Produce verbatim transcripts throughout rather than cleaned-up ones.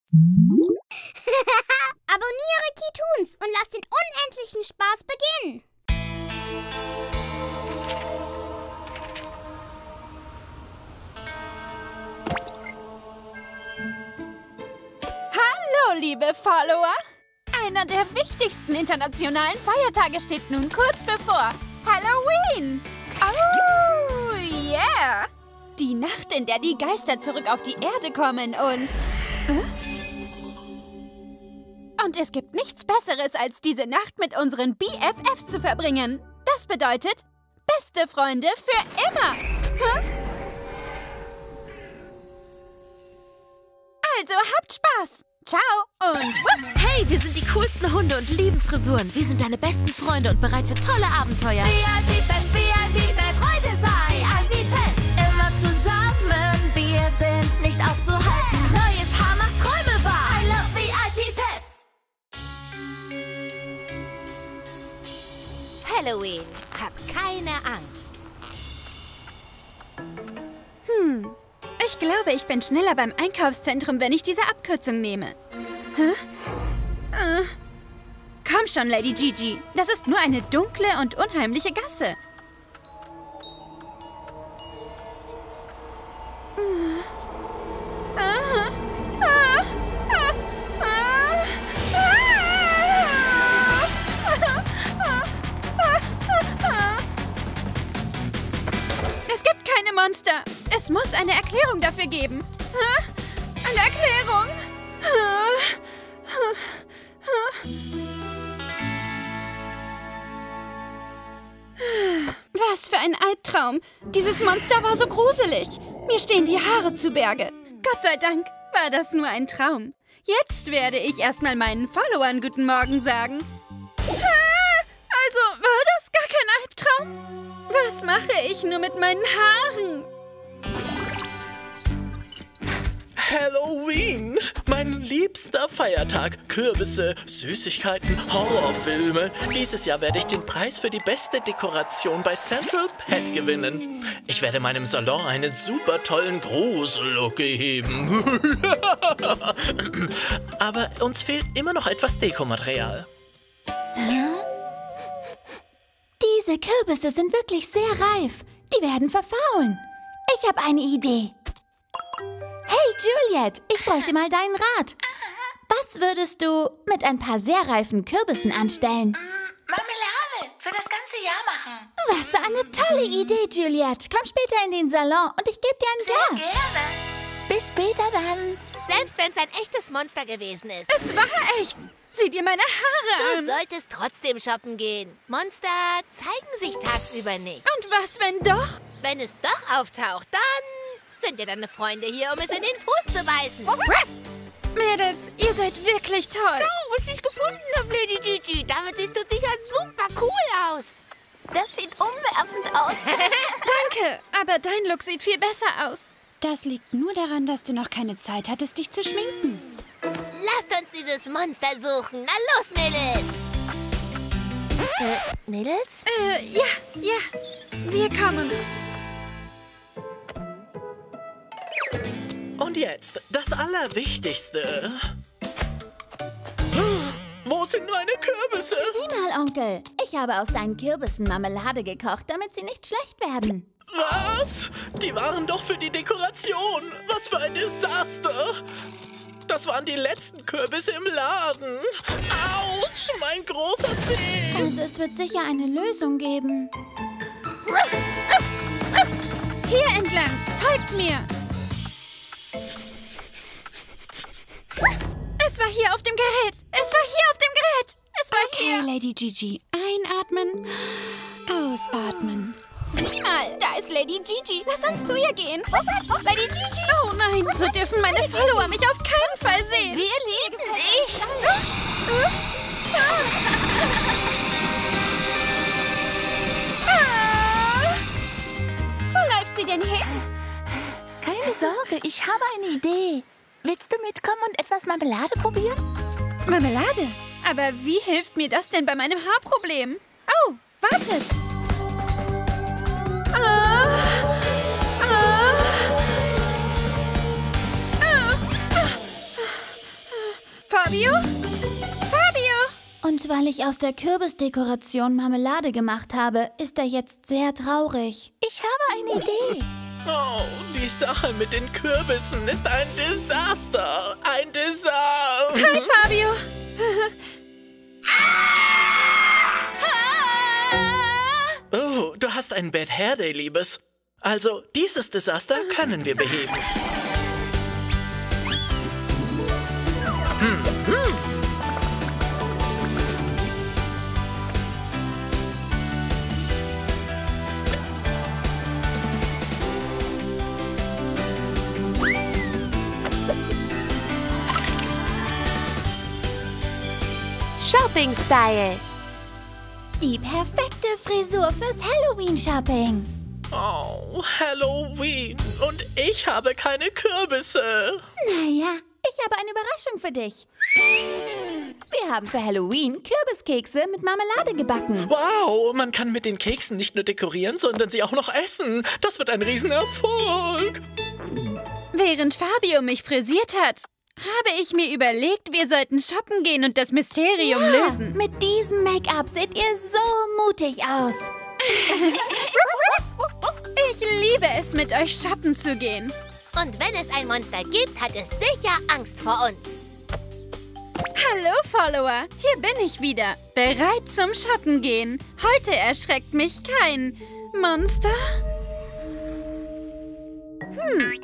Abonniere Keytoons und lass den unendlichen Spaß beginnen. Hallo, liebe Follower! Einer der wichtigsten internationalen Feiertage steht nun kurz bevor. Halloween! Oh, yeah! Die Nacht, in der die Geister zurück auf die Erde kommen und... Äh? Und es gibt nichts Besseres, als diese Nacht mit unseren B F Fs zu verbringen. Das bedeutet, beste Freunde für immer. Hä? Also habt Spaß. Ciao und wupp. Hey, wir sind die coolsten Hunde und lieben Frisuren. Wir sind deine besten Freunde und bereit für tolle Abenteuer. V I P-Pets, V I P-Pets, Freunde sei I P-Pets. Immer zusammen, wir sind nicht aufzuhalten. Neues Haar macht Träume wahr. I love V I P-Pets. Halloween, hab keine Angst. Hm, ich glaube, ich bin schneller beim Einkaufszentrum, wenn ich diese Abkürzung nehme. Hä? Äh. Komm schon, Lady Gigi. Das ist nur eine dunkle und unheimliche Gasse. Es gibt keine Monster. Es muss eine Erklärung dafür geben. Eine Erklärung. Was für ein Albtraum. Dieses Monster war so gruselig. Mir stehen die Haare zu Berge. Gott sei Dank war das nur ein Traum. Jetzt werde ich erstmal meinen Followern guten Morgen sagen. Also war das gar kein Albtraum? Was mache ich nur mit meinen Haaren? Halloween! Mein liebster Feiertag. Kürbisse, Süßigkeiten, Horrorfilme. Dieses Jahr werde ich den Preis für die beste Dekoration bei Central Pet gewinnen. Ich werde meinem Salon einen super tollen Grusellook geben. Aber uns fehlt immer noch etwas Dekomaterial. Diese Kürbisse sind wirklich sehr reif. Die werden verfaulen. Ich habe eine Idee. Hey, Juliet, ich bräuchte mal deinen Rat. Was würdest du mit ein paar sehr reifen Kürbissen anstellen? Marmelade für das ganze Jahr machen. Was für eine tolle Idee, Juliet. Komm später in den Salon und ich gebe dir ein Sehr Glas. gerne. Bis später dann. Selbst wenn es ein echtes Monster gewesen ist. Es war echt. Sieh dir meine Haare Du an. solltest trotzdem shoppen gehen. Monster zeigen sich tagsüber nicht. Und was, wenn doch? Wenn es doch auftaucht, dann sind ja deine Freunde hier, um es in den Fuß zu beißen. Mädels, ihr seid wirklich toll. Oh, was ich gefunden habe, Lady Gigi. Damit siehst du sicher super cool aus. Das sieht umwerfend aus. Danke, aber dein Look sieht viel besser aus. Das liegt nur daran, dass du noch keine Zeit hattest, dich zu schminken. Lasst uns dieses Monster suchen. Na los, Mädels. Äh, Mädels? Äh, ja, ja. Wir kommen. Und jetzt das Allerwichtigste. Wo sind meine Kürbisse? Sieh mal, Onkel. Ich habe aus deinen Kürbissen Marmelade gekocht, damit sie nicht schlecht werden. Was? Die waren doch für die Dekoration. Was für ein Desaster. Das waren die letzten Kürbisse im Laden. Autsch, mein großer Zeh. Also es wird sicher eine Lösung geben. Hier entlang. Folgt mir. Es war hier auf dem Gerät. Es war hier auf dem Gerät. Es war Okay, hier. Lady Gigi. Einatmen, ausatmen. Sieh mal, da ist Lady Gigi. Lass uns zu ihr gehen. Lady Gigi. Oh nein, so dürfen meine Follower mich auf keinen Fall sehen. Wir lieben dich. Wo läuft sie denn hin? Keine Sorge, ich habe eine Idee. Willst du mitkommen und etwas Marmelade probieren? Marmelade? Aber wie hilft mir das denn bei meinem Haarproblem? Oh, wartet. Ah, ah, ah, Fabio? Fabio! Und weil ich aus der Kürbisdekoration Marmelade gemacht habe, ist er jetzt sehr traurig. Ich habe eine Idee. Oh, die Sache mit den Kürbissen ist ein Desaster. Ein Desaster. Hi, Fabio! Oh, du hast einen Bad Hair Day, Liebes. Also, dieses Desaster können wir beheben. Hm, hm. Shopping-Style. Die perfekte Frisur fürs Halloween-Shopping. Oh, Halloween. Und ich habe keine Kürbisse. Naja, ich habe eine Überraschung für dich. Wir haben für Halloween Kürbiskekse mit Marmelade gebacken. Wow, man kann mit den Keksen nicht nur dekorieren, sondern sie auch noch essen. Das wird ein Riesenerfolg. Während Fabio mich frisiert hat, habe ich mir überlegt, wir sollten shoppen gehen und das Mysterium Ja, lösen. mit diesem Make-up seht ihr so mutig aus. Ich liebe es, mit euch shoppen zu gehen. Und wenn es ein Monster gibt, hat es sicher Angst vor uns. Hallo, Follower. Hier bin ich wieder. Bereit zum Shoppen gehen. Heute erschreckt mich kein Monster. Hm.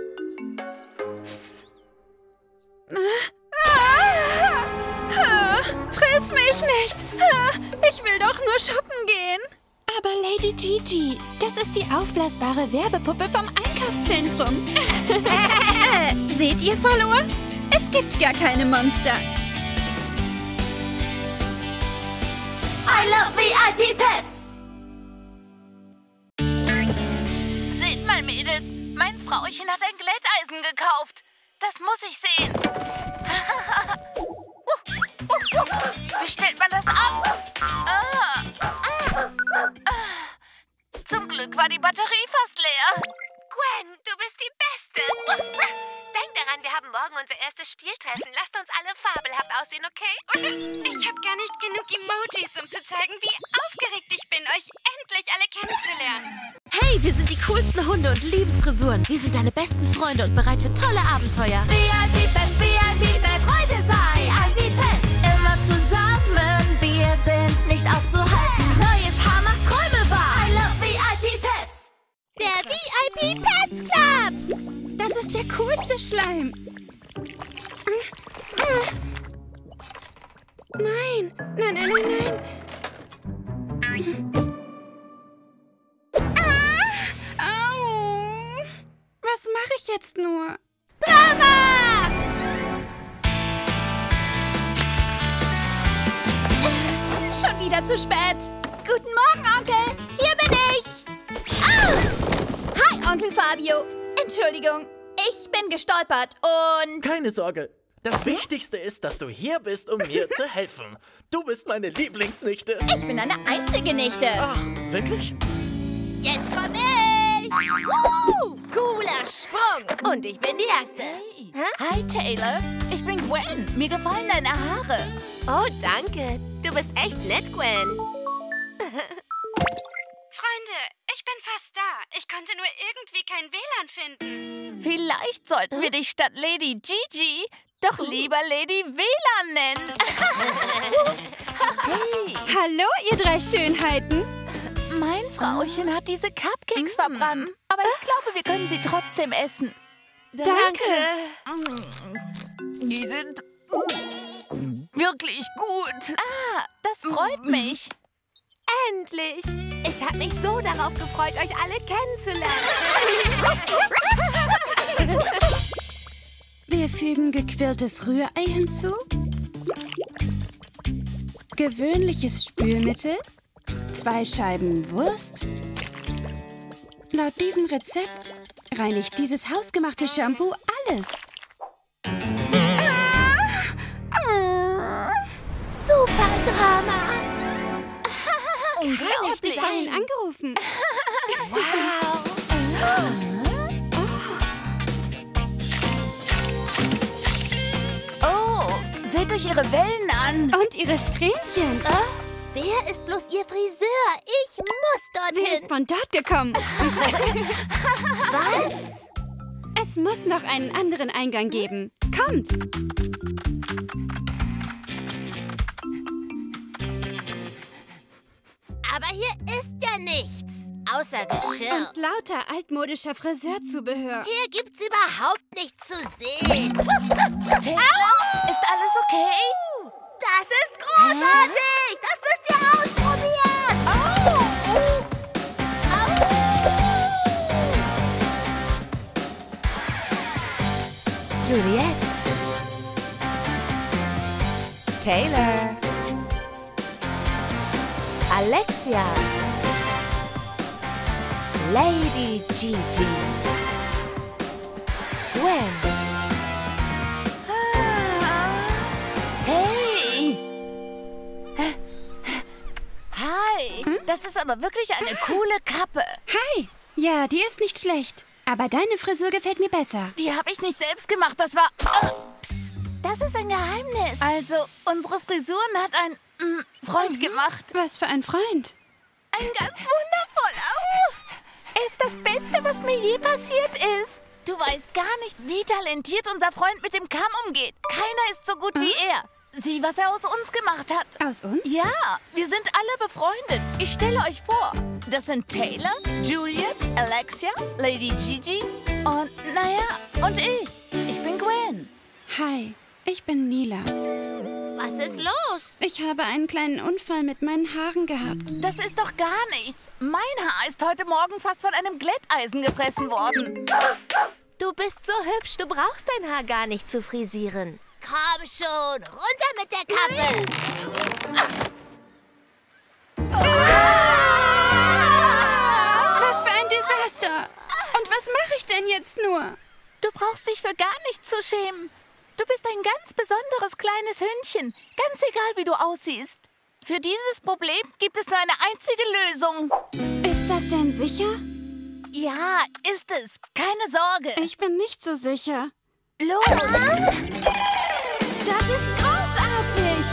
Ah, ah, friss mich nicht. Ah, ich will doch nur shoppen gehen. Aber Lady Gigi, das ist die aufblasbare Werbepuppe vom Einkaufszentrum. äh, seht ihr, Follower? Es gibt gar keine Monster. I love V I P Pets. Seht mal, Mädels, mein Frauchen hat ein Glätteisen gekauft. Das muss ich sehen. Wie stellt man das ab? Ah. Zum Glück war die Batterie fast leer. Gwen, du bist die Beste. Denk daran, wir haben morgen unser erstes Spieltreffen. Lasst uns alle fabelhaft aussehen, okay? Ich habe gar nicht genug Emojis, um zu zeigen, wie aufgeregt ich bin, euch endlich alle kennenzulernen. Hey, wir sind die coolsten Hunde und lieben Frisuren. Wir sind deine besten Freunde und bereit für tolle Abenteuer. V I P Pets, V I P Pets, Freude sei, I P Pets. Immer zusammen, wir sind nicht aufzuhalten. Neues Haar macht Träume wahr. I love V I P Pets. Der V I P Pets Club. Das ist der coolste Schleim. Nein, nein, nein, nein, nein. Ah, au. Was mache ich jetzt nur? Drama! Schon wieder zu spät. Guten Morgen, Onkel. Hier bin ich. Au! Hi, Onkel Fabio. Entschuldigung, ich bin gestolpert und... Keine Sorge. Das Wichtigste ist, dass du hier bist, um mir zu helfen. Du bist meine Lieblingsnichte. Ich bin eine einzige Nichte. Ach, wirklich? Jetzt komm ich. Woo! Cooler Sprung. Und ich bin die Erste. Hi, Taylor. Ich bin Gwen. Mir gefallen deine Haare. Oh, danke. Du bist echt nett, Gwen. Freunde, ich bin fast da. Ich konnte nur irgendwie kein W L A N finden. Vielleicht sollten wir dich statt Lady Gigi doch lieber Lady W L A N nennen. Hey. Hallo, ihr drei Schönheiten. Mein Frauchen hat diese Cupcakes verbrannt. Aber ich glaube, wir können sie trotzdem essen. Danke. Die sind wirklich gut. Ah, das freut mich. Endlich. Ich habe mich so darauf gefreut, euch alle kennenzulernen. Wir fügen gequirltes Rührei hinzu, gewöhnliches Spülmittel, zwei Scheiben Wurst. Laut diesem Rezept reinigt dieses hausgemachte Shampoo alles. Super Drama. Ich habe dich vorhin angerufen. Wow. Oh, seht Seht euch ihre Wellen an. Und ihre Strähnchen. Oh, wer ist bloß ihr Friseur? Ich muss Sie ist dorthin. von dort gekommen. Was? Es muss noch einen anderen Eingang geben. Kommt. Aber hier ist ja nichts. Außer Geschirr. Und lauter altmodischer Friseurzubehör. Hier gibt's überhaupt nichts zu sehen. Ist alles okay? Das ist großartig. Das müsst ihr ausprobieren. Juliette, Taylor, Alexia, Lady Gigi, Gwen. Hey! Hi! Das ist aber wirklich eine coole Kappe. Hi. Ja, die ist nicht schlecht. Aber deine Frisur gefällt mir besser. Die habe ich nicht selbst gemacht. Das war... Oh, psst, das ist ein Geheimnis. Also, unsere Frisuren hat ein mm, Freund gemacht. Was für ein Freund. Ein ganz wundervoller. Oh, er ist das Beste, was mir je passiert ist. Du weißt gar nicht, wie talentiert unser Freund mit dem Kamm umgeht. Keiner ist so gut wie er. Sieh, was er aus uns gemacht hat. Aus uns? Ja, wir sind alle befreundet. Ich stelle euch vor, das sind Taylor, Juliet, Alexia, Lady Gigi und, naja, und ich. Ich bin Gwen. Hi, ich bin Nila. Was ist los? Ich habe einen kleinen Unfall mit meinen Haaren gehabt. Das ist doch gar nichts. Mein Haar ist heute Morgen fast von einem Glätteisen gefressen worden. Du bist so hübsch, du brauchst dein Haar gar nicht zu frisieren. Komm schon, runter mit der Kappe. Was für ein Desaster. Und was mache ich denn jetzt nur? Du brauchst dich für gar nichts zu schämen. Du bist ein ganz besonderes kleines Hündchen. Ganz egal, wie du aussiehst. Für dieses Problem gibt es nur eine einzige Lösung. Ist das denn sicher? Ja, ist es. Keine Sorge. Ich bin nicht so sicher. Los. Das ist großartig.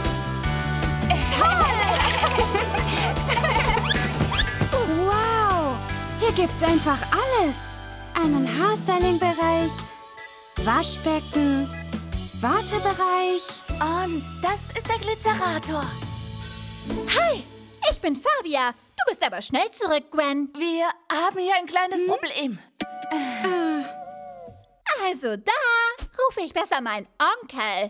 Wow, hier gibt's einfach alles. Einen Haarstyling-Bereich, Waschbecken, Wartebereich. Und das ist der Glitzerator. Hi, ich bin Fabia. Du bist aber schnell zurück, Gwen. Wir haben hier ein kleines Problem. Also da rufe ich besser meinen Onkel.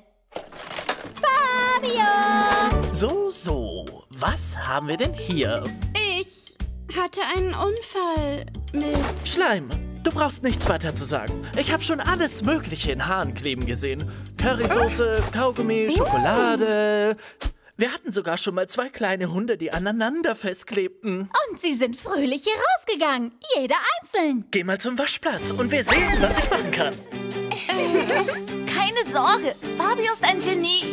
Fabio! So, so. Was haben wir denn hier? Ich hatte einen Unfall mit... Schleim. Du brauchst nichts weiter zu sagen. Ich habe schon alles Mögliche in Haaren kleben gesehen. Currysoße, Kaugummi, Schokolade. Wir hatten sogar schon mal zwei kleine Hunde, die aneinander festklebten. Und sie sind fröhlich hier rausgegangen. Jeder einzeln. Geh mal zum Waschplatz und wir sehen, was ich machen kann. Keine Sorge, Fabio ist ein Genie.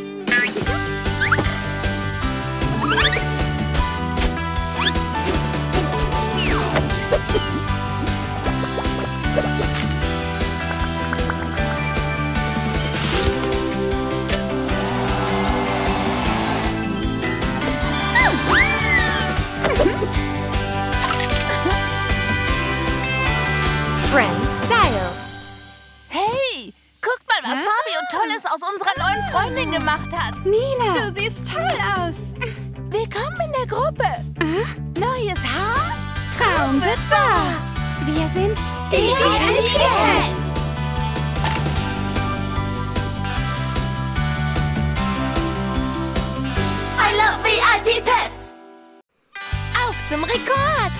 Friend Style. Hey, guckt mal, was Fabio Tolles aus unserer neuen Freundin gemacht hat. Nila, du siehst toll aus. Willkommen in der Gruppe. Neues Haar? Traum wird wahr. Wir sind die V I P Pets. I love V I P Pets. Auf zum Rekord.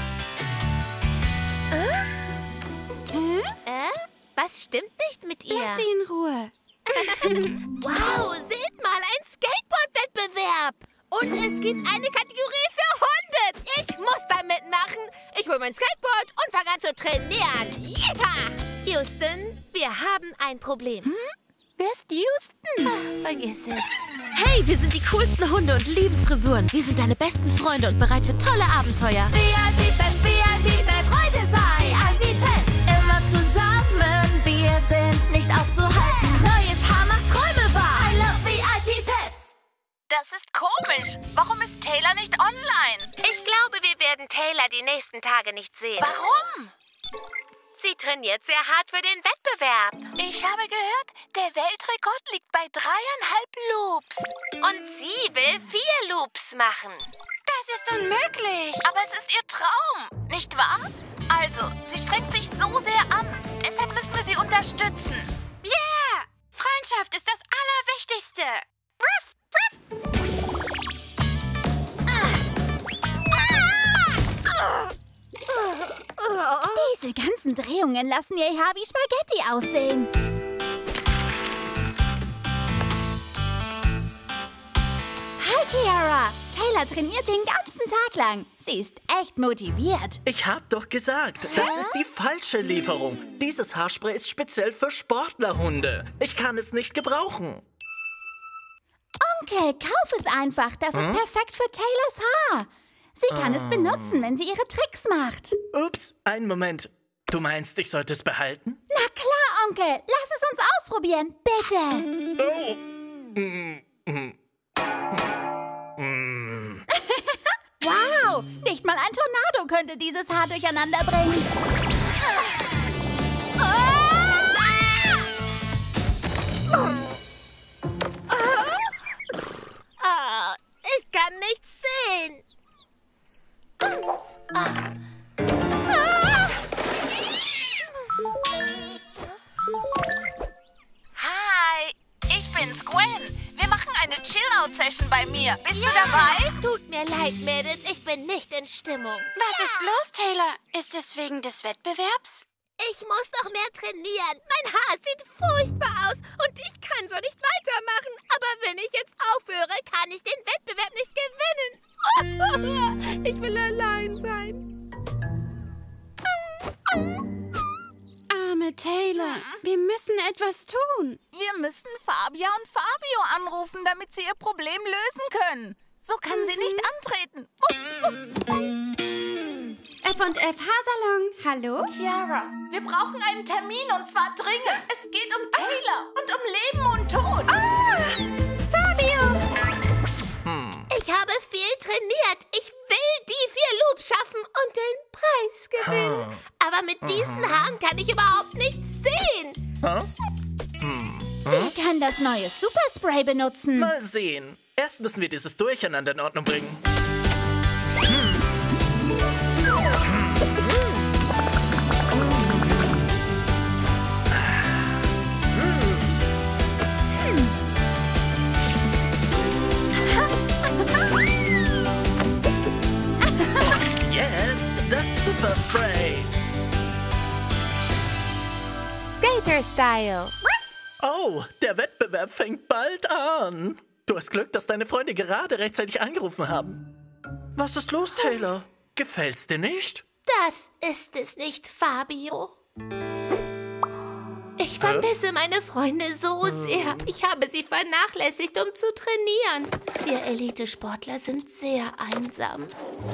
Hä? Äh? Was stimmt nicht mit ihr? Lass sie in Ruhe. Wow, seht mal, ein Skateboard-Wettbewerb. Und es gibt eine Kategorie für Hunde. Ich muss da mitmachen. Ich hole mein Skateboard und fange an zu trainieren. Yippah! Houston, wir haben ein Problem. Hm? Wer ist Houston? Ach, vergiss es. Hey, wir sind die coolsten Hunde und lieben Frisuren. Wir sind deine besten Freunde und bereit für tolle Abenteuer. V I P Pets, V I P Pets, Freude sei, I P Pets. Immer zusammen, wir sind nicht aufzuhalten. Neues Haar macht Träume wahr. I love V Taylor nicht online. Ich glaube, wir werden Taylor die nächsten Tage nicht sehen. Warum? Sie trainiert sehr hart für den Wettbewerb. Ich habe gehört, der Weltrekord liegt bei dreieinhalb Loops. Und sie will vier Loops machen. Das ist unmöglich. Aber es ist ihr Traum, nicht wahr? Also, sie strengt sich so sehr an. Deshalb müssen wir sie unterstützen. Yeah! Freundschaft ist das Allerwichtigste. Ruff, ruff. Diese ganzen Drehungen lassen ihr Haar wie Spaghetti aussehen. Hi, Kiara. Taylor trainiert den ganzen Tag lang. Sie ist echt motiviert. Ich hab doch gesagt, das ist die falsche Lieferung. Dieses Haarspray ist speziell für Sportlerhunde. Ich kann es nicht gebrauchen. Onkel, kauf es einfach. Das ist perfekt für Taylors Haar. Sie kann es benutzen, wenn sie ihre Tricks macht. Ups, einen Moment. Du meinst, ich sollte es behalten? Na klar, Onkel. Lass es uns ausprobieren, bitte. Oh. Mm, mm, mm. Wow, nicht mal ein Tornado könnte dieses Haar durcheinander bringen. Oh, ich kann nichts sehen. Hi, ich bin's, Gwen. Wir machen eine Chill-Out-Session bei mir. Bist du dabei? Tut mir leid, Mädels, ich bin nicht in Stimmung. Was ist los, Taylor? Ist es wegen des Wettbewerbs? Ich muss noch mehr trainieren. Mein Haar sieht furchtbar aus und ich kann so nicht weitermachen. Aber wenn ich jetzt aufhöre, kann ich den Wettbewerb nicht gewinnen. Ich will allein sein. Arme Taylor, wir müssen etwas tun. Wir müssen Fabia und Fabio anrufen, damit sie ihr Problem lösen können. So kann sie nicht antreten. F und F Haarsalon, hallo? Kiara, wir brauchen einen Termin und zwar dringend. Es geht um Taylor und um Leben und Tod. Fabio! Ich habe viel trainiert. Ich will die vier Loops schaffen und den Preis gewinnen. Aber mit diesen Haaren kann ich überhaupt nichts sehen. Ich kann das neue Superspray benutzen. Mal sehen. Erst müssen wir dieses Durcheinander in Ordnung bringen. Superspray. Skater-Style. Oh, der Wettbewerb fängt bald an. Du hast Glück, dass deine Freunde gerade rechtzeitig angerufen haben. Was ist los, Taylor? Gefällt's dir nicht? Das ist es nicht, Fabio. Ich vermisse meine Freunde so sehr. Ich habe sie vernachlässigt, um zu trainieren. Wir Elite-Sportler sind sehr einsam.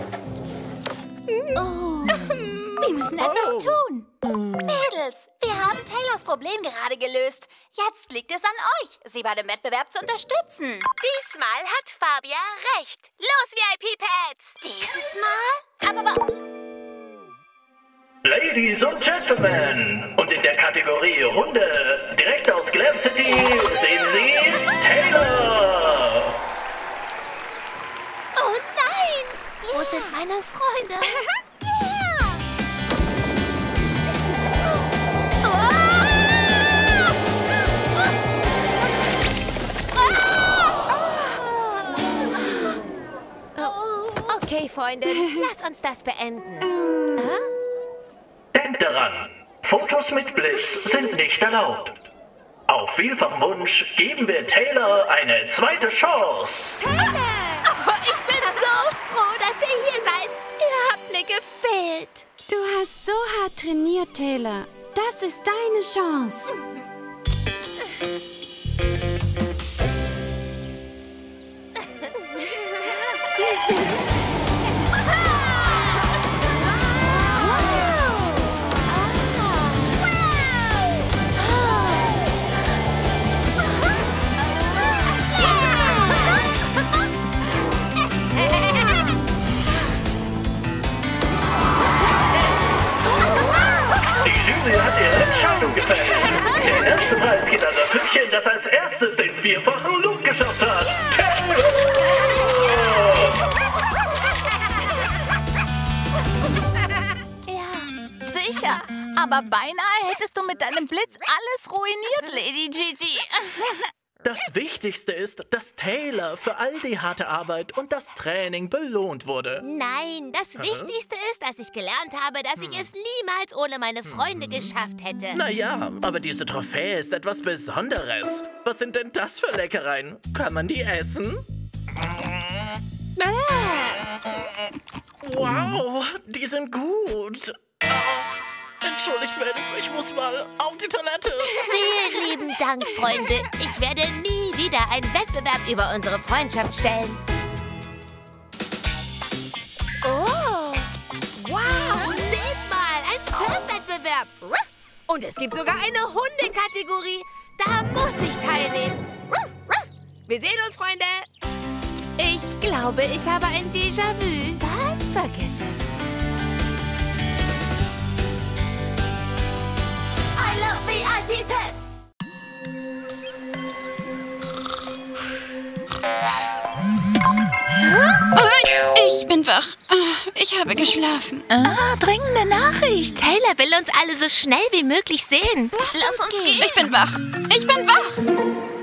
Oh. Wir müssen etwas tun. Mädels, wir haben Taylors Problem gerade gelöst. Jetzt liegt es an euch, sie bei dem Wettbewerb zu unterstützen. Diesmal hat Fabia recht. Los, V I P-Pads! Dieses Mal? Aber wa Ladies und Gentlemen, und in der Kategorie Runde, direkt aus Glam City, sehen Sie Taylor! Oh nein! Wo sind meine Freunde? Okay, Freunde, lass uns das beenden. Denkt daran, Fotos mit Blitz sind nicht erlaubt. Auf vielfachen Wunsch geben wir Taylor eine zweite Chance. Taylor! Oh, ich bin so froh, dass ihr hier seid. Ihr habt mir gefehlt. Du hast so hart trainiert, Taylor. Das ist deine Chance. erstes den vierfachen Loop geschafft hat. Ja, sicher. Aber beinahe hättest du mit deinem Blitz alles ruiniert, Lady Gigi. Das Wichtigste ist, dass Taylor für all die harte Arbeit und das Training belohnt wurde. Nein, das Wichtigste ist, dass ich gelernt habe, dass ich es niemals ohne meine Freunde geschafft hätte. Naja, aber diese Trophäe ist etwas Besonderes. Was sind denn das für Leckereien? Kann man die essen? Wow, die sind gut. Entschuldigt, Vince, ich muss mal auf die Toilette. Vielen lieben Dank, Freunde. Ich werde nie wieder einen Wettbewerb über unsere Freundschaft stellen. Oh, wow, seht mal, ein Surfwettbewerb. Und es gibt sogar eine Hundekategorie. Da muss ich teilnehmen. Wir sehen uns, Freunde. Ich glaube, ich habe ein Déjà-vu. Was? Vergiss es. I love V I P Pets. Ich bin wach. Ich habe geschlafen. Ah, dringende Nachricht. Taylor will uns alle so schnell wie möglich sehen. Lass, Lass uns gehen. Ich bin wach. Ich bin wach.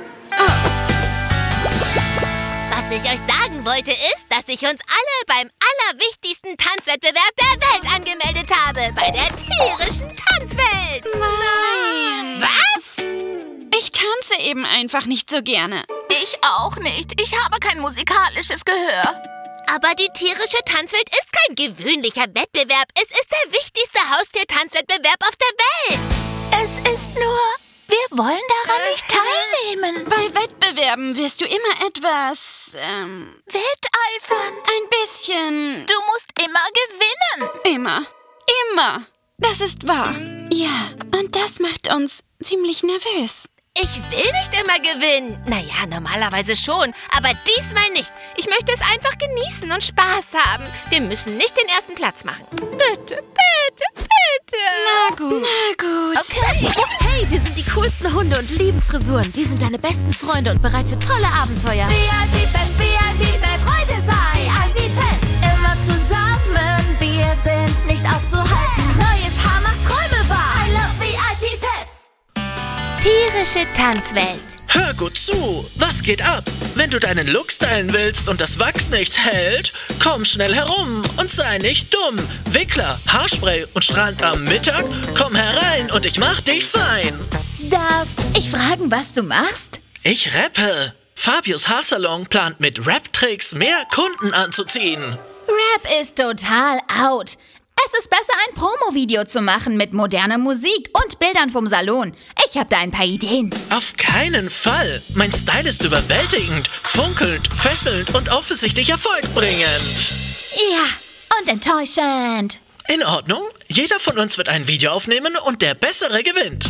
Was ich euch sagen wollte, ist, dass ich uns alle beim allerwichtigsten Tanzwettbewerb der Welt angemeldet habe. Bei der tierischen Tanzwelt. Nein. Was? Ich tanze eben einfach nicht so gerne. Ich auch nicht. Ich habe kein musikalisches Gehör. Aber die tierische Tanzwelt ist kein gewöhnlicher Wettbewerb. Es ist der wichtigste Haustiertanzwettbewerb auf der Welt. Es ist nur, wir wollen daran nicht teilnehmen. Bei Wettbewerben wirst du immer etwas, ähm... Wetteifernd. Ein bisschen... Du musst immer gewinnen. Immer. Immer. Das ist wahr. Ja, und das macht uns ziemlich nervös. Ich will nicht immer gewinnen. Naja, normalerweise schon, aber diesmal nicht. Ich möchte es einfach genießen und Spaß haben. Wir müssen nicht den ersten Platz machen. Bitte, bitte, bitte. Na gut. Na gut. Okay. Hey, wir sind die coolsten Hunde und lieben Frisuren. Wir sind deine besten Freunde und bereit für tolle Abenteuer. V I P Pets, V I P Pets, Freude sei, I P Pets. Immer zusammen, wir sind nicht aufzuhalten. Neues Haar macht Träume wahr. I love V I P Pets. Tierische Tanzwelt. Hör gut zu, was geht ab? Wenn du deinen Look stylen willst und das Wachs nicht hält, komm schnell herum und sei nicht dumm. Wickler, Haarspray und strahlend am Mittag, komm herein und ich mach dich fein. Darf ich fragen, was du machst? Ich rappe. Fabius Haarsalon plant mit Rap-Tricks mehr Kunden anzuziehen. Rap ist total out. Es ist besser, ein Promo-Video zu machen mit moderner Musik und Bildern vom Salon. Ich habe da ein paar Ideen. Auf keinen Fall. Mein Style ist überwältigend, funkelnd, fesselnd und offensichtlich erfolgbringend. Ja, und enttäuschend. In Ordnung. Jeder von uns wird ein Video aufnehmen und der Bessere gewinnt.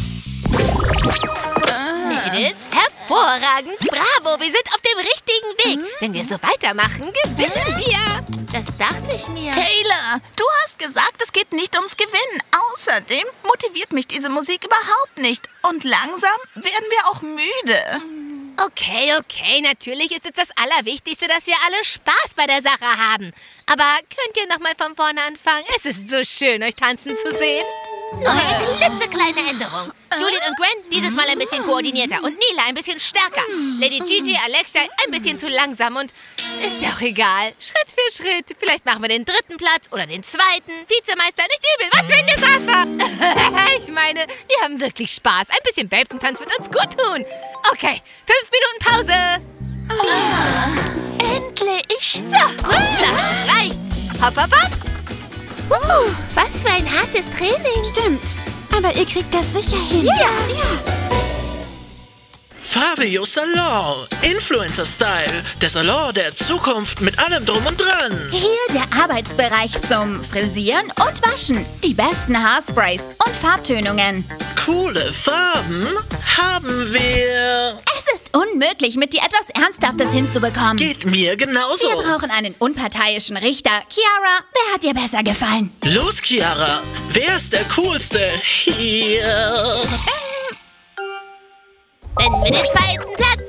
Mädels, hervorragend. Bravo, wir sind auf dem richtigen Weg. Wenn wir so weitermachen, gewinnen wir. Das dachte ich mir. Taylor, du hast gesagt, es geht nicht ums Gewinnen. Außerdem motiviert mich diese Musik überhaupt nicht. Und langsam werden wir auch müde. Okay, okay, natürlich ist es das Allerwichtigste, dass wir alle Spaß bei der Sache haben. Aber könnt ihr noch mal von vorne anfangen? Es ist so schön, euch tanzen zu sehen. Nur eine klitzekleine Änderung. Juliet und Gwen dieses Mal ein bisschen koordinierter und Nila ein bisschen stärker. Lady Gigi, Alexia ein bisschen zu langsam und ist ja auch egal. Schritt für Schritt. Vielleicht machen wir den dritten Platz oder den zweiten. Vizemeister, nicht übel. Was für ein Desaster. Ich meine, wir haben wirklich Spaß. Ein bisschen Welpentanz wird uns gut tun. Okay, fünf Minuten Pause. Oh. Endlich. So, das reicht. Hopp, hopp, hopp. Uh, was für ein hartes Training. Stimmt. Aber ihr kriegt das sicher hin. Ja. ja. Fabius Salon. Influencer-Style. Der Salon der Zukunft mit allem drum und dran. Hier der Arbeitsbereich zum Frisieren und Waschen. Die besten Haarsprays und Farbtönungen. Coole Farben haben wir. Es ist unmöglich, mit dir etwas Ernsthaftes hinzubekommen. Geht mir genauso. Wir brauchen einen unparteiischen Richter. Chiara, wer hat dir besser gefallen? Los, Chiara. Wer ist der Coolste hier? Wenn wir den zweiten Platz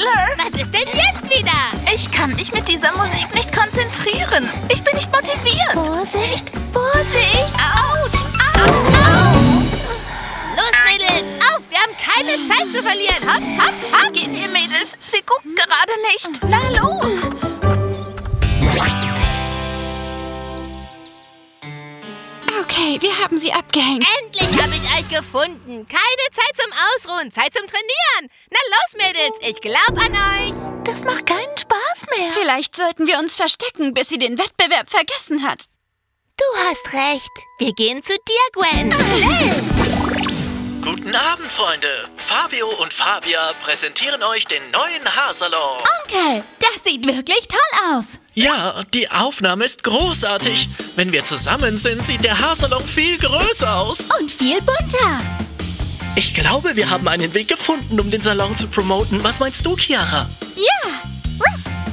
Taylor! Was ist denn jetzt wieder? Ich kann mich mit dieser Musik nicht konzentrieren. Ich bin nicht motiviert. Vorsicht, Vorsicht! Autsch! Au! Au! Los, Mädels, auf! Wir haben keine Zeit zu verlieren. Hopp, hopp, hopp! Gehen wir, Mädels. Sie guckt gerade nicht. Na los! Okay, wir haben sie abgehängt. Endlich habe ich euch gefunden. Keine Zeit zum Ausruhen, Zeit zum Trainieren. Na los, Mädels, ich glaub an euch. Das macht keinen Spaß mehr. Vielleicht sollten wir uns verstecken, bis sie den Wettbewerb vergessen hat. Du hast recht. Wir gehen zu dir, Gwen. Schnell! Guten Abend, Freunde. Fabio und Fabia präsentieren euch den neuen Haarsalon. Onkel, das sieht wirklich toll aus. Ja, die Aufnahme ist großartig. Wenn wir zusammen sind, sieht der Haarsalon viel größer aus. Und viel bunter. Ich glaube, wir haben einen Weg gefunden, um den Salon zu promoten. Was meinst du, Chiara? Ja!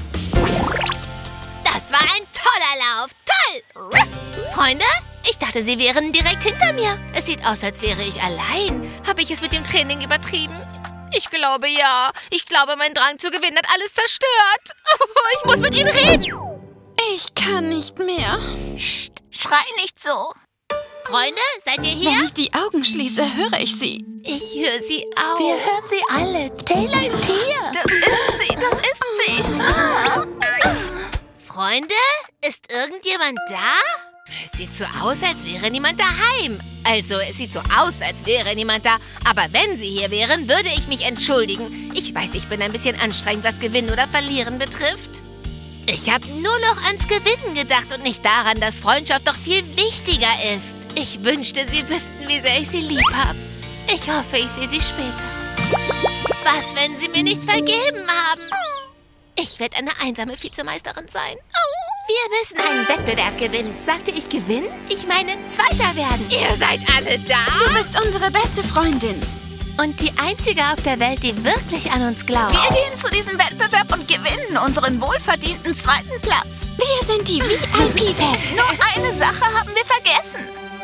Das war ein toller Lauf. Toll! Freunde, ich dachte, sie wären direkt hinter mir. Es sieht aus, als wäre ich allein. Habe ich es mit dem Training übertrieben? Ich glaube, ja. Ich glaube, mein Drang zu gewinnen hat alles zerstört. Ich muss mit ihnen reden. Ich kann nicht mehr. Psst, schrei nicht so. Freunde, seid ihr Wenn hier? ich die Augen schließe, höre ich sie. Ich höre sie auch. Wir hören sie alle. Taylor ist hier. Das ist sie, das ist sie. Ah. Freunde, ist irgendjemand da? Es sieht so aus, als wäre niemand daheim. Also, es sieht so aus, als wäre niemand da. Aber wenn sie hier wären, würde ich mich entschuldigen. Ich weiß, ich bin ein bisschen anstrengend, was Gewinnen oder Verlieren betrifft. Ich habe nur noch ans Gewinnen gedacht und nicht daran, dass Freundschaft doch viel wichtiger ist. Ich wünschte, sie wüssten, wie sehr ich sie lieb habe. Ich hoffe, ich sehe sie später. Was, wenn sie mir nicht vergeben haben? Ich werde eine einsame Vizemeisterin sein. Wir müssen einen Wettbewerb gewinnen. Sagte ich gewinnen? Ich meine Zweiter werden. Ihr seid alle da? Du bist unsere beste Freundin. Und die einzige auf der Welt, die wirklich an uns glaubt. Wir gehen zu diesem Wettbewerb und gewinnen unseren wohlverdienten zweiten Platz. Wir sind die V I P-Pets. Nur eine Sache haben wir vergessen.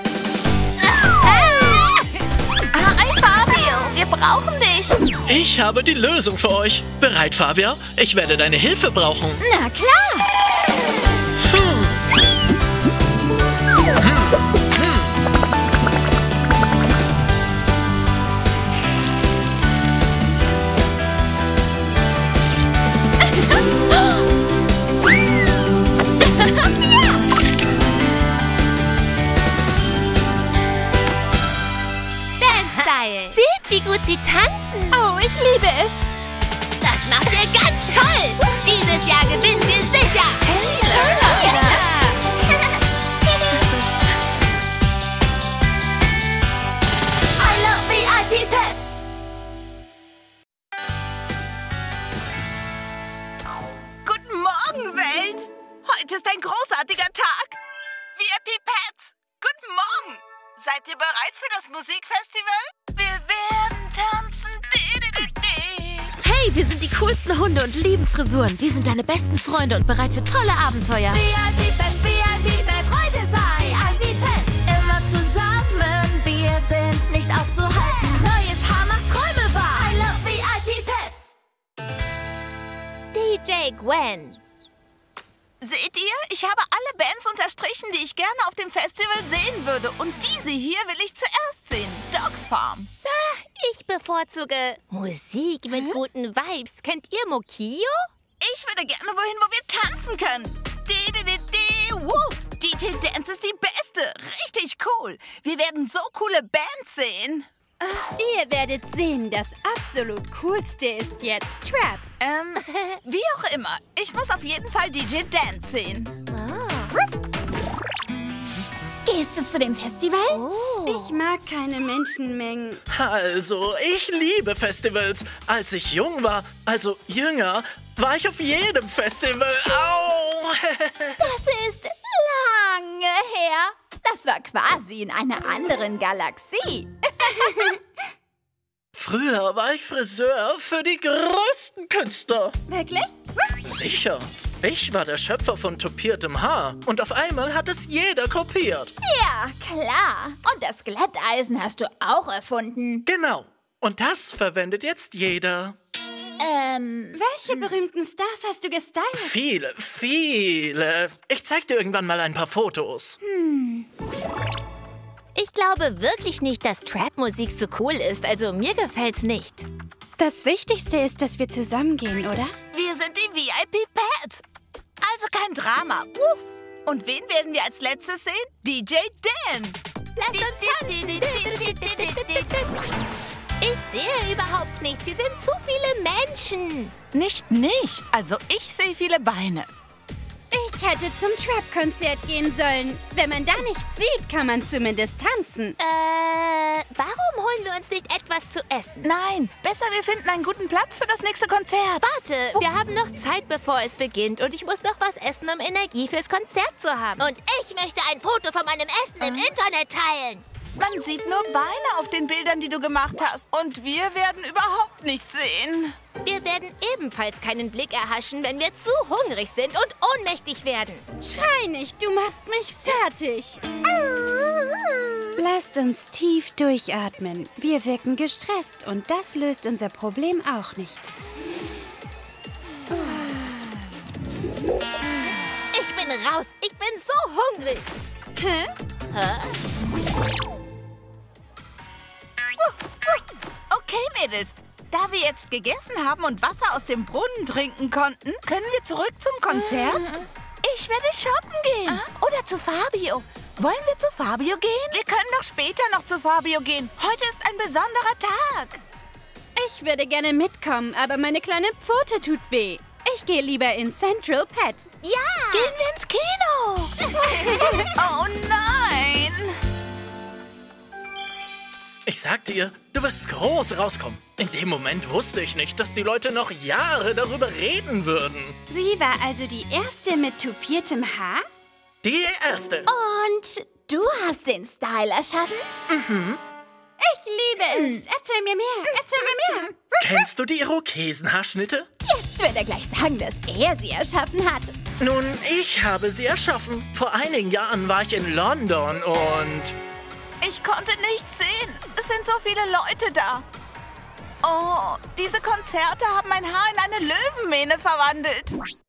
Hi, Fabio. Wir brauchen dich. Ich habe die Lösung für euch. Bereit, Fabia? Ich werde deine Hilfe brauchen. Na klar. Hm. Hm. Hm. Dance-Style. Seht, wie gut sie tanzen. Oh, ich liebe es. Das macht ihr ganz toll. Dieses Jahr gewinnen wir sicher. I love V I P Pets. Guten Morgen, Welt. Heute ist ein großartiger Tag. V I P Pets, guten Morgen. Seid ihr bereit für das Musikfestival? Wir werden tanzen. Di, di, di, di. Hey, wir sind die coolsten Hunde und lieben Frisuren. Wir sind deine besten Freunde und bereit für tolle Abenteuer. V I P Pets, V I P Pets, Freude sei, I P Pets. Immer zusammen, wir sind nicht aufzuhalten. Neues Haar macht Träume wahr. I love V I P Pets. D J Gwen. Seht ihr? Ich habe alle Bands unterstrichen, die ich gerne auf dem Festival sehen würde. Und diese hier will ich zuerst sehen. Dogs Farm. Ich bevorzuge Musik mit guten Vibes. Kennt ihr Mokio? Ich würde gerne wohin, wo wir tanzen können. Di, di, di, di, woo. D J Dance ist die beste. Richtig cool. Wir werden so coole Bands sehen. Ihr werdet sehen, das absolut coolste ist jetzt Trap. Ähm, wie auch immer. Ich muss auf jeden Fall D J Dance sehen. Gehst du zu dem Festival? Oh. Ich mag keine Menschenmengen. Also, ich liebe Festivals. Als ich jung war, also jünger, war ich auf jedem Festival. Au! Das ist lange her. Das war quasi in einer anderen Galaxie. Früher war ich Friseur für die größten Künstler. Wirklich? Sicher. Ich war der Schöpfer von tupiertem Haar. Und auf einmal hat es jeder kopiert. Ja, klar. Und das Glätteisen hast du auch erfunden. Genau. Und das verwendet jetzt jeder. Äh, ähm... Welche berühmten Stars hast du gestylt? Viele, viele. Ich zeig dir irgendwann mal ein paar Fotos. Hm. Ich glaube wirklich nicht, dass Trap-Musik so cool ist. Also mir gefällt's nicht. Das Wichtigste ist, dass wir zusammengehen, oder? Wir sind die V I P-Pets. Also kein Drama. Uff. Und wen werden wir als letztes sehen? D J Dance. Lass uns tanzen. Ich sehe überhaupt nichts. Hier sind zu viele Menschen. Nicht, nicht. Also ich sehe viele Beine. Ich hätte zum Trap-Konzert gehen sollen. Wenn man da nichts sieht, kann man zumindest tanzen. Äh, warum holen wir uns nicht etwas zu essen? Nein, besser wir finden einen guten Platz für das nächste Konzert. Warte, wir haben noch Zeit, bevor es beginnt. Und ich muss noch was essen, um Energie fürs Konzert zu haben. Und ich möchte ein Foto von meinem Essen im Internet teilen. Man sieht nur Beine auf den Bildern, die du gemacht hast. Und wir werden überhaupt nichts sehen. Wir werden ebenfalls keinen Blick erhaschen, wenn wir zu hungrig sind und ohnmächtig werden. Schrei nicht, du machst mich fertig. Lasst uns tief durchatmen. Wir wirken gestresst und das löst unser Problem auch nicht. Ich bin raus. Ich bin so hungrig. Hä? Hä? Okay, Mädels. Da wir jetzt gegessen haben und Wasser aus dem Brunnen trinken konnten, können wir zurück zum Konzert? Ich werde shoppen gehen. Oder zu Fabio. Wollen wir zu Fabio gehen? Wir können doch später noch zu Fabio gehen. Heute ist ein besonderer Tag. Ich würde gerne mitkommen, aber meine kleine Pfote tut weh. Ich gehe lieber in Central Pet. Ja! Gehen wir ins Kino. Oh nein. Ich sag dir, du wirst groß rauskommen. In dem Moment wusste ich nicht, dass die Leute noch Jahre darüber reden würden. Sie war also die Erste mit tupiertem Haar? Die erste. Und du hast den Style erschaffen? Mhm. Ich liebe es. Erzähl mir mehr. Erzähl mir mehr. Kennst du die Irokesenhaarschnitte? Jetzt wird er gleich sagen, dass er sie erschaffen hat. Nun, ich habe sie erschaffen. Vor einigen Jahren war ich in London und... Ich konnte nichts sehen. Es sind so viele Leute da. Oh, diese Konzerte haben mein Haar in eine Löwenmähne verwandelt.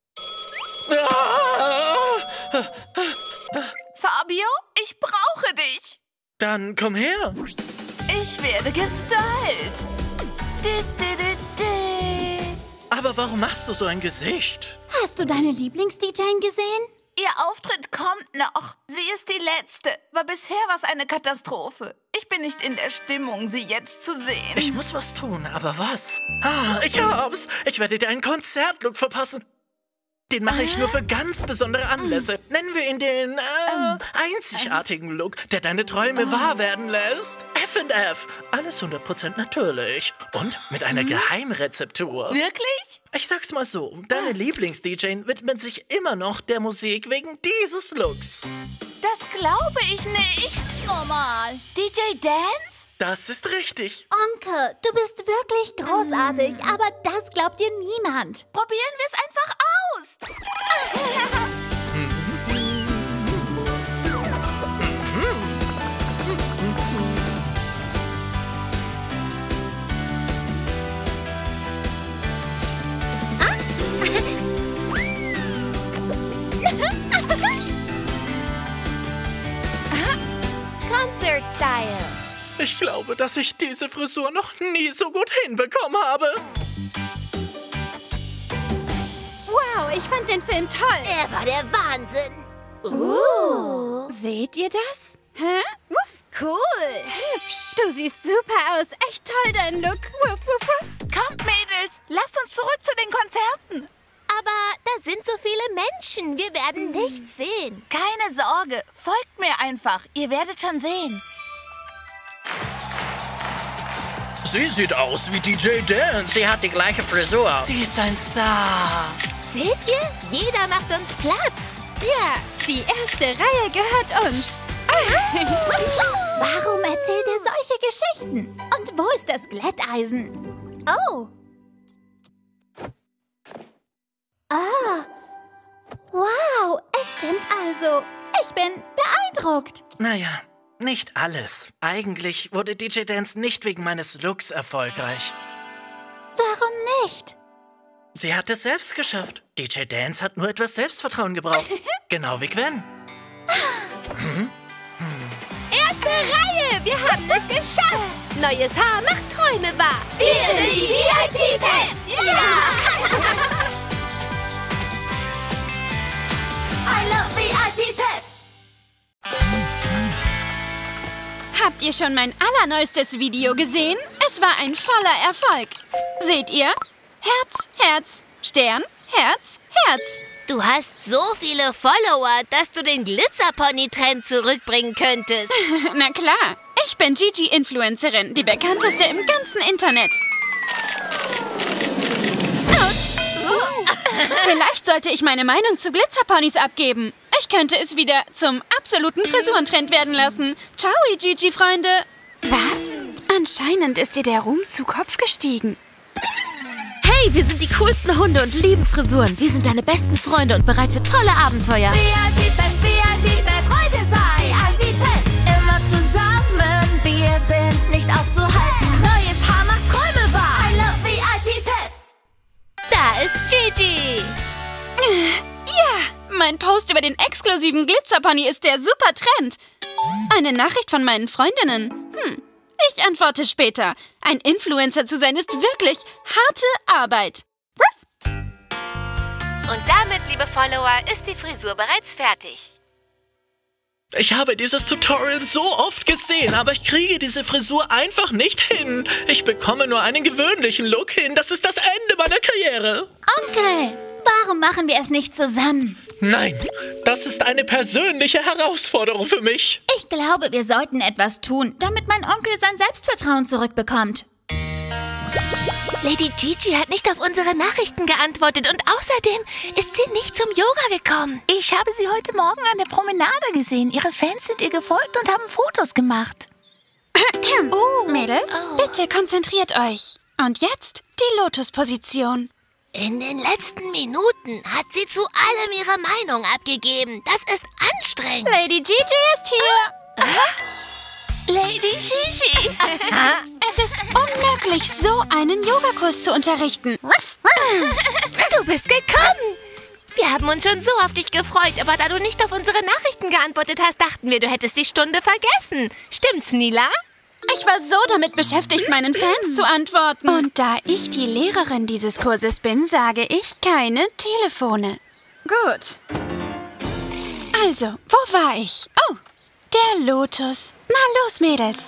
Ah! Fabio, ich brauche dich. Dann komm her. Ich werde gestylt. Di, di, di, di. Aber warum machst du so ein Gesicht? Hast du deine Lieblings-D J gesehen? Ihr Auftritt kommt noch. Sie ist die letzte. Aber bisher war es eine Katastrophe. Ich bin nicht in der Stimmung, sie jetzt zu sehen. Ich muss was tun, aber was? Ah, ich hab's. Ich werde dir einen Konzertlook verpassen. Den mache ich nur für ganz besondere Anlässe. Nennen wir ihn den äh, einzigartigen Look, der deine Träume wahr werden lässt. F und F. Alles hundert Prozent natürlich. Und mit einer Geheimrezeptur. Wirklich? Ich sag's mal so, deine Lieblings-D J widmet sich immer noch der Musik wegen dieses Looks. Das glaube ich nicht. Normal. D J Dance? Das ist richtig. Onkel, du bist wirklich großartig, aber das glaubt dir niemand. Probieren wir es einfach aus. Concert Style. Ich glaube, dass ich diese Frisur noch nie so gut hinbekommen habe. Wow, ich fand den Film toll. Er war der Wahnsinn. Uh. Seht ihr das? Hä? Wuff. Cool. Hübsch. Du siehst super aus. Echt toll, dein Look. Wuff, wuff, wuff. Kommt, Mädels, lasst uns zurück zu den Konzerten. Aber da sind so viele Menschen. Wir werden nichts sehen. Keine Sorge, folgt mir einfach. Ihr werdet schon sehen. Sie sieht aus wie D J Dance. Sie hat die gleiche Frisur. Sie ist ein Star. Seht ihr? Jeder macht uns Platz. Ja, die erste Reihe gehört uns. Warum erzählt er solche Geschichten? Und wo ist das Glätteisen? Oh. Ah. Wow, es stimmt also. Ich bin beeindruckt. Naja, nicht alles. Eigentlich wurde D J Dance nicht wegen meines Looks erfolgreich. Warum nicht? Sie hat es selbst geschafft. D J Dance hat nur etwas Selbstvertrauen gebraucht. Genau wie Gwen. Hm? Erste Reihe, wir haben es geschafft. Neues Haar macht Träume wahr. Wir sind die V I P-Pets. Ja! I love V I P-Pets. Habt ihr schon mein allerneuestes Video gesehen? Es war ein voller Erfolg. Seht ihr? Herz, Herz, Stern, Herz, Herz. Du hast so viele Follower, dass du den Glitzerpony-Trend zurückbringen könntest. Na klar, ich bin Gigi-Influencerin, die bekannteste im ganzen Internet. Autsch! Vielleicht sollte ich meine Meinung zu Glitzerponys abgeben. Ich könnte es wieder zum absoluten Frisurentrend werden lassen. Ciao, Gigi-Freunde. Was? Anscheinend ist dir der Ruhm zu Kopf gestiegen. Hey, wir sind die coolsten Hunde und lieben Frisuren. Wir sind deine besten Freunde und bereit für tolle Abenteuer. V I P-Pets, V I P-Pets, Freude sei I P-Pets. Immer zusammen, wir sind nicht aufzuhalten. Neues Haar macht Träume wahr. I love V I P-Pets. Da ist Gigi. Ja, mein Post über den exklusiven Glitzerpony ist der super Trend. Eine Nachricht von meinen Freundinnen. Hm. Ich antworte später. Ein Influencer zu sein ist wirklich harte Arbeit. Ruff. Und damit, liebe Follower, ist die Frisur bereits fertig. Ich habe dieses Tutorial so oft gesehen, aber ich kriege diese Frisur einfach nicht hin. Ich bekomme nur einen gewöhnlichen Look hin. Das ist das Ende meiner Karriere. Onkel, warum machen wir es nicht zusammen? Nein, das ist eine persönliche Herausforderung für mich. Ich glaube, wir sollten etwas tun, damit mein Onkel sein Selbstvertrauen zurückbekommt. Lady Gigi hat nicht auf unsere Nachrichten geantwortet und außerdem ist sie nicht zum Yoga gekommen. Ich habe sie heute Morgen an der Promenade gesehen. Ihre Fans sind ihr gefolgt und haben Fotos gemacht. Oh, Mädels, bitte konzentriert euch. Und jetzt die Lotusposition. In den letzten Minuten hat sie zu allem ihre Meinung abgegeben. Das ist anstrengend. Lady Gigi ist hier. Lady Gigi. Es ist unmöglich, so einen Yogakurs zu unterrichten. Du bist gekommen. Wir haben uns schon so auf dich gefreut, aber da du nicht auf unsere Nachrichten geantwortet hast, dachten wir, du hättest die Stunde vergessen. Stimmt's, Nila? Ich war so damit beschäftigt, meinen Fans zu antworten. Und da ich die Lehrerin dieses Kurses bin, sage ich keine Telefone. Gut. Also, wo war ich? Oh, der Lotus. Na los, Mädels.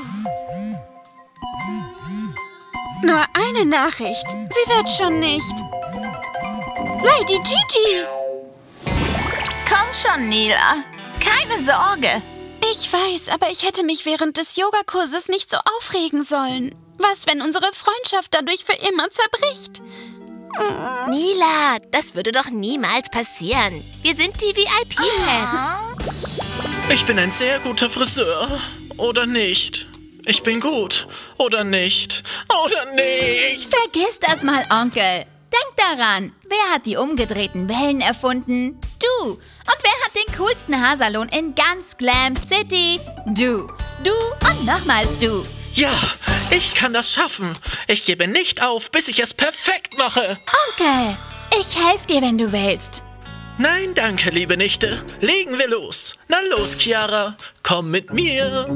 Nur eine Nachricht. Sie wird schon nicht. Lady Gigi! Komm schon, Nila. Keine Sorge. Ich weiß, aber ich hätte mich während des Yogakurses nicht so aufregen sollen. Was, wenn unsere Freundschaft dadurch für immer zerbricht? Nila, das würde doch niemals passieren. Wir sind die V I P-Fans. Ich bin ein sehr guter Friseur. Oder nicht? Ich bin gut. Oder nicht? Oder nicht? Vergiss das mal, Onkel. Denk daran, wer hat die umgedrehten Wellen erfunden? Du. Und wer hat den coolsten Haarsalon in ganz Glam City? Du. Du und nochmals du. Ja, ich kann das schaffen. Ich gebe nicht auf, bis ich es perfekt mache. Onkel, ich helfe dir, wenn du willst. Nein, danke, liebe Nichte. Legen wir los. Na los, Chiara. Komm mit mir.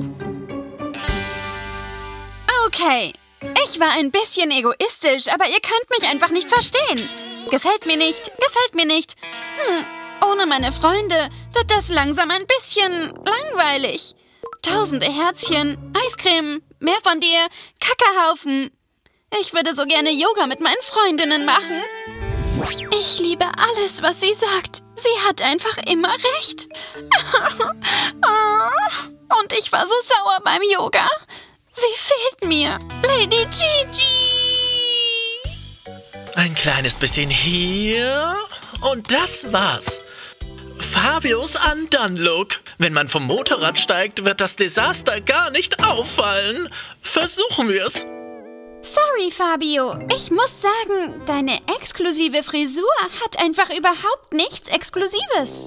Okay. Ich war ein bisschen egoistisch, aber ihr könnt mich einfach nicht verstehen. Gefällt mir nicht, gefällt mir nicht. Hm, ohne meine Freunde wird das langsam ein bisschen langweilig. Tausende Herzchen, Eiscreme, mehr von dir, Kackerhaufen. Ich würde so gerne Yoga mit meinen Freundinnen machen. Ich liebe alles, was sie sagt. Sie hat einfach immer recht. Und ich war so sauer beim Yoga. Sie fehlt mir. Lady Gigi! Ein kleines bisschen hier. Und das war's. Fabios Undone-Look. Wenn man vom Motorrad steigt, wird das Desaster gar nicht auffallen. Versuchen wir's. Sorry, Fabio. Ich muss sagen, deine exklusive Frisur hat einfach überhaupt nichts Exklusives.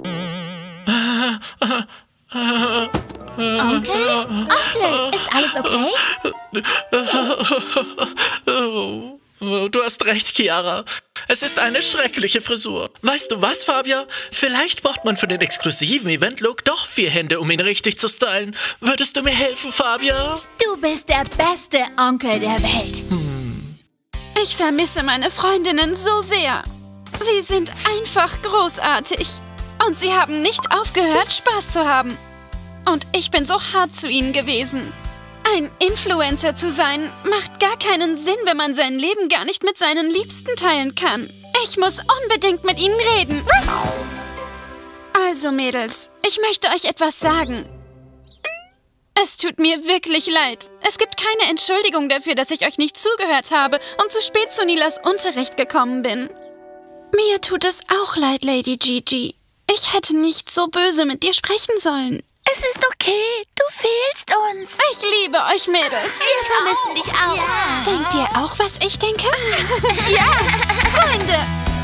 Onkel? Onkel, ist alles okay? Du hast recht, Chiara. Es ist eine schreckliche Frisur. Weißt du was, Fabia? Vielleicht braucht man für den exklusiven Event-Look doch vier Hände, um ihn richtig zu stylen. Würdest du mir helfen, Fabia? Du bist der beste Onkel der Welt. Hm. Ich vermisse meine Freundinnen so sehr. Sie sind einfach großartig. Und sie haben nicht aufgehört, Spaß zu haben. Und ich bin so hart zu ihnen gewesen. Ein Influencer zu sein, macht gar keinen Sinn, wenn man sein Leben gar nicht mit seinen Liebsten teilen kann. Ich muss unbedingt mit ihnen reden. Also, Mädels, ich möchte euch etwas sagen. Es tut mir wirklich leid. Es gibt keine Entschuldigung dafür, dass ich euch nicht zugehört habe und zu spät zu Nilas Unterricht gekommen bin. Mir tut es auch leid, Lady Gigi. Ich hätte nicht so böse mit dir sprechen sollen. Es ist okay, du fehlst uns. Ich liebe euch, Mädels. Wir vermissen dich auch. Ja. Denkt ihr auch, was ich denke? Ja, Freunde.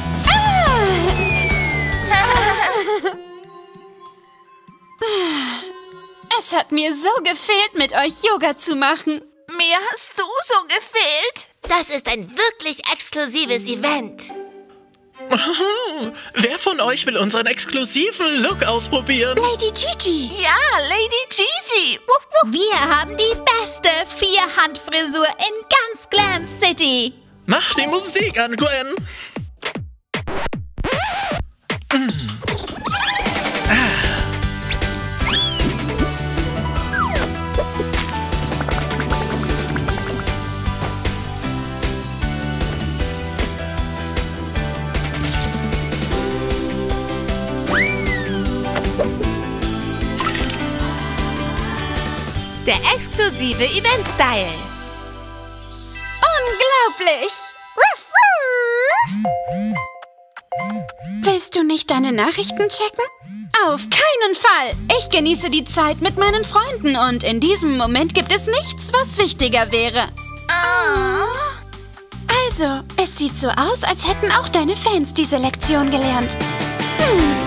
Ah. Es hat mir so gefehlt, mit euch Yoga zu machen. Mir hast du so gefehlt. Das ist ein wirklich exklusives Event. Wer von euch will unseren exklusiven Look ausprobieren? Lady Gigi. Ja, Lady Gigi. Wupp, wupp. Wir haben die beste Vierhandfrisur in ganz Glam City. Mach die Musik an, Gwen. Mm. Der exklusive Event-Style. Unglaublich. Ruff, ruff. Willst du nicht deine Nachrichten checken? Auf keinen Fall. Ich genieße die Zeit mit meinen Freunden und in diesem Moment gibt es nichts, was wichtiger wäre. Also, es sieht so aus, als hätten auch deine Fans diese Lektion gelernt. Hm.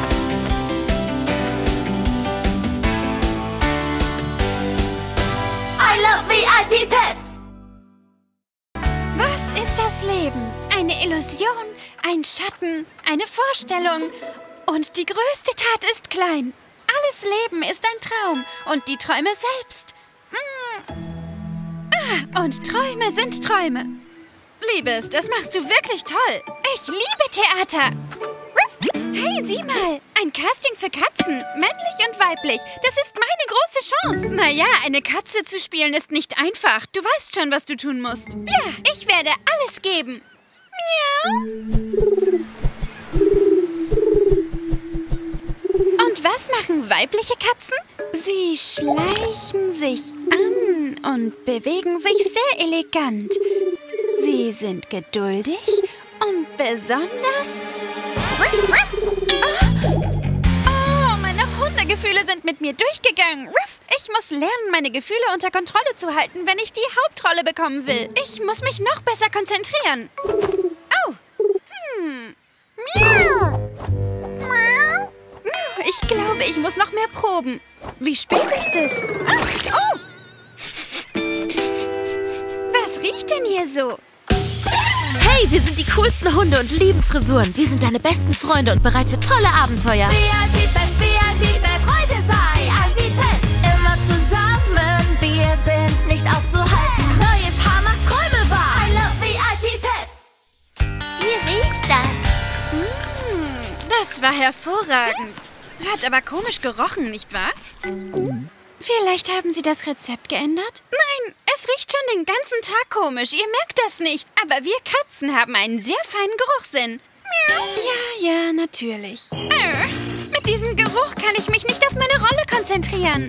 I love V I P Pets. Was ist das Leben? Eine Illusion, ein Schatten, eine Vorstellung. Und die größte Tat ist klein. Alles Leben ist ein Traum und die Träume selbst. Mm. Ah, und Träume sind Träume. Liebes, das machst du wirklich toll. Ich liebe Theater. Ruff. Hey, sieh mal. Ein Casting für Katzen. Männlich und weiblich. Das ist meine große Chance. Naja, eine Katze zu spielen ist nicht einfach. Du weißt schon, was du tun musst. Ja, ich werde alles geben. Miau. Und was machen weibliche Katzen? Sie schleichen sich an und bewegen sich sehr elegant. Sie sind geduldig und besonders... Oh, meine Hundegefühle sind mit mir durchgegangen. Ruff, ich muss lernen, meine Gefühle unter Kontrolle zu halten, wenn ich die Hauptrolle bekommen will. Ich muss mich noch besser konzentrieren. Oh. Hm. Miau. Miau. Ich glaube, ich muss noch mehr proben. Wie spät ist es? Oh. Was riecht denn hier so? Hey, wir sind die coolsten Hunde und lieben Frisuren. Wir sind deine besten Freunde und bereit für tolle Abenteuer. V I P Pets, V I P Pets, Freude sei, I V Pets. Immer zusammen, wir sind nicht aufzuhalten. Neues Haar macht Träume wahr. I love V I P Pets. Wie riecht das? Hm, das war hervorragend. Hat aber komisch gerochen, nicht wahr? Vielleicht haben Sie das Rezept geändert? Nein, es riecht schon den ganzen Tag komisch. Ihr merkt das nicht. Aber wir Katzen haben einen sehr feinen Geruchssinn. Ja, ja, natürlich. Äh, mit diesem Geruch kann ich mich nicht auf meine Rolle konzentrieren.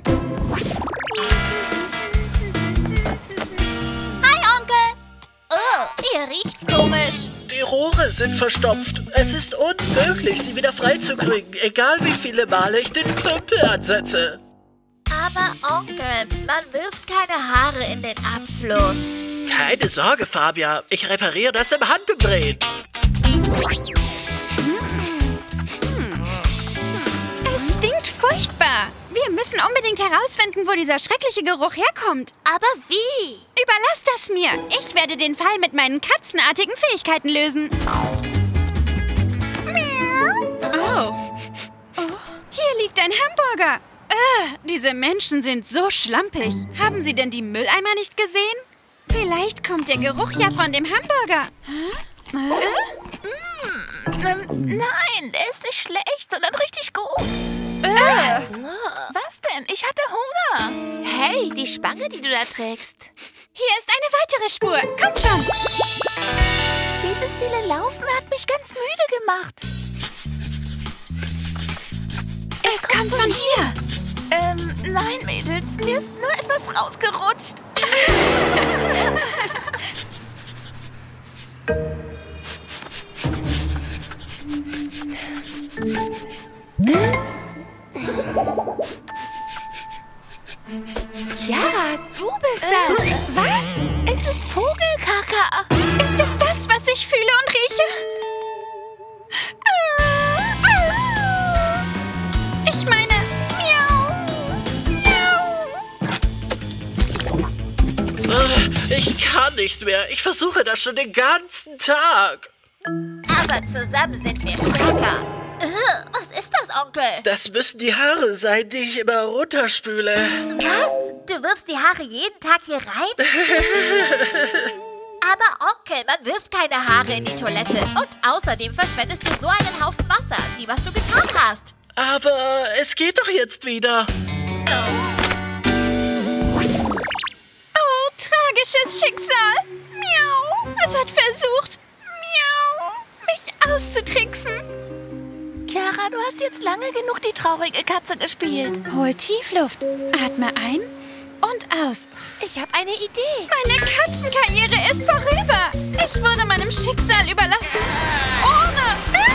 Hi, Onkel. Oh, ihr riecht's komisch. Die Rohre sind verstopft. Es ist unmöglich, sie wieder freizukriegen, egal wie viele Male ich den Krümpel ansetze. Aber Onkel, man wirft keine Haare in den Abfluss. Keine Sorge, Fabia. Ich repariere das im Handumdrehen. Es stinkt furchtbar. Wir müssen unbedingt herausfinden, wo dieser schreckliche Geruch herkommt. Aber wie? Überlass das mir. Ich werde den Fall mit meinen katzenartigen Fähigkeiten lösen. liegt ein Hamburger. Äh, diese Menschen sind so schlampig. Haben Sie denn die Mülleimer nicht gesehen? Vielleicht kommt der Geruch ja von dem Hamburger. Hä? Äh? Mm, ähm, nein, der ist nicht schlecht, sondern richtig gut. Äh. Was denn? Ich hatte Hunger. Hey, die Spange, die du da trägst. Hier ist eine weitere Spur. Kommt schon. Dieses viele Laufen hat mich ganz müde gemacht. Es, es kommt von hier. Ähm, nein, Mädels, mir ist nur etwas rausgerutscht. Ja, du bist das. Äh, was? Es ist Vogelkaka. Ist es das, was ich fühle und rieche? Ich meine, miau. Miau. Ich kann nicht mehr. Ich versuche das schon den ganzen Tag. Aber zusammen sind wir stärker. Uh, was ist das, Onkel? Das müssen die Haare sein, die ich immer runterspüle. Was? Du wirfst die Haare jeden Tag hier rein? Aber Onkel, man wirft keine Haare in die Toilette. Und außerdem verschwendest du so einen Haufen Wasser. Sieh, was du getan hast. Aber es geht doch jetzt wieder. Oh, tragisches Schicksal. Miau. Es hat versucht, miau, mich auszutricksen. Chiara, du hast jetzt lange genug die traurige Katze gespielt. Hol Tiefluft. Atme ein und aus. Ich habe eine Idee. Meine Katzenkarriere ist vorüber. Ich wurde meinem Schicksal überlassen. Ohne...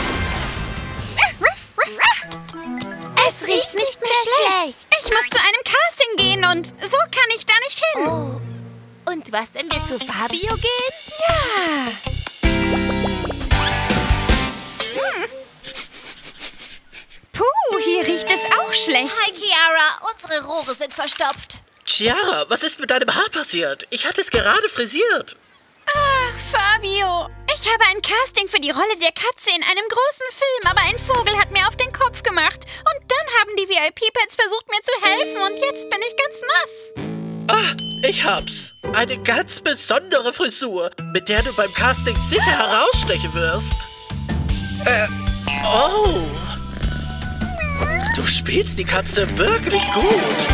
Es riecht nicht mehr schlecht. Ich muss zu einem Casting gehen und so kann ich da nicht hin. Oh. Und was, wenn wir zu Fabio gehen? Ja. Hm. Puh, hier riecht es auch schlecht. Hi, Chiara. Unsere Rohre sind verstopft. Chiara, was ist mit deinem Haar passiert? Ich hatte es gerade frisiert. Ach, Fabio. Ich habe ein Casting für die Rolle der Katze in einem großen Film, aber ein Vogel hat mir auf den Kopf gemacht. Und dann haben die V I P-Pads versucht, mir zu helfen und jetzt bin ich ganz nass. Ah, ich hab's. Eine ganz besondere Frisur, mit der du beim Casting sicher herausstechen wirst. Äh, oh. Du spielst die Katze wirklich gut.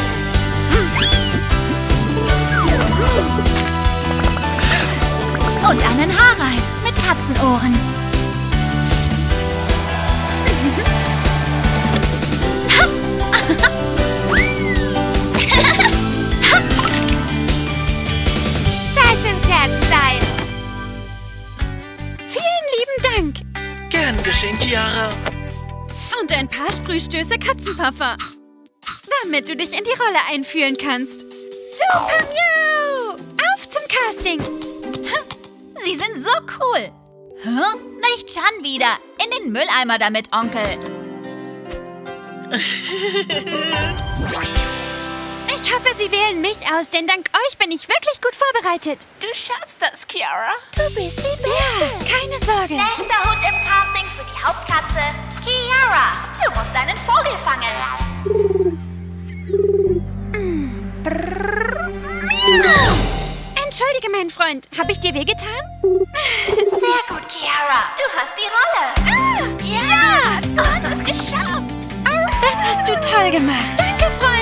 Und einen Haarreif mit Katzenohren. Fashion Cat Style. Vielen lieben Dank. Gern geschehen, Chiara. Und ein paar Sprühstöße Katzenpuffer. Damit du dich in die Rolle einfühlen kannst. Super Miau! Auf zum Casting. Sie sind so cool. Hä? Nicht schon wieder. In den Mülleimer damit, Onkel. Ich hoffe, Sie wählen mich aus, denn dank euch bin ich wirklich gut vorbereitet. Du schaffst das, Chiara. Du bist die Beste. Ja, keine Sorge. Nächster Hund im Casting für die Hauptkatze, Chiara. Du musst einen Vogel fangen. Entschuldige, mein Freund. Habe ich dir wehgetan? Sehr gut, Chiara. Du hast die Rolle. Ah, ja, du hast es geschafft. Das hast du toll gemacht. Danke, Freund.